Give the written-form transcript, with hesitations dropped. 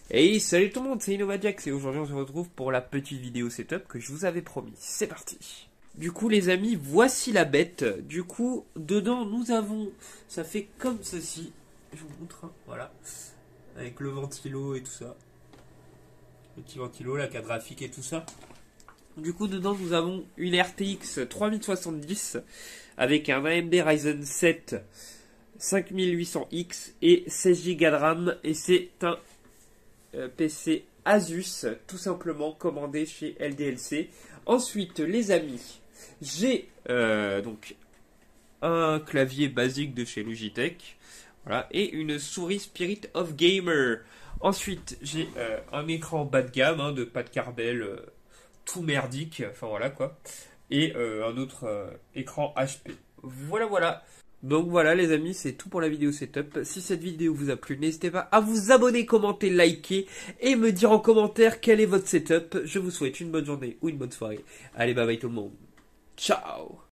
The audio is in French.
Hey, salut tout le monde, c'est InnovaJax et aujourd'hui on se retrouve pour la petite vidéo setup que je vous avais promis. C'est parti. Du coup les amis, voici la bête. Du coup, dedans nous avons, ça fait comme ceci. Je vous montre, hein, voilà. Avec le ventilo et tout ça. Le petit ventilo, la carte graphique et tout ça. Du coup dedans nous avons une RTX 3070 avec un AMD Ryzen 7 5800X et 16 Go de RAM et c'est un PC Asus, tout simplement commandé chez LDLC. Ensuite, les amis, j'ai donc un clavier basique de chez Logitech, voilà, et une souris Spirit of Gamer. Ensuite, j'ai un écran bas de gamme, hein, de pas de Carbel, tout merdique, enfin voilà quoi, et un autre écran HP. Voilà, voilà. Donc voilà les amis, c'est tout pour la vidéo setup. Si cette vidéo vous a plu, n'hésitez pas à vous abonner, commenter, liker et me dire en commentaire quel est votre setup. Je vous souhaite une bonne journée ou une bonne soirée. Allez, bye bye tout le monde. Ciao.